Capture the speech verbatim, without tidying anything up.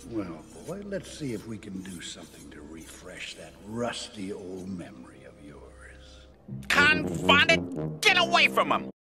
Well, boy, let's see if we can do something to refresh that rusty old memory of yours. Confound it! Get away from him!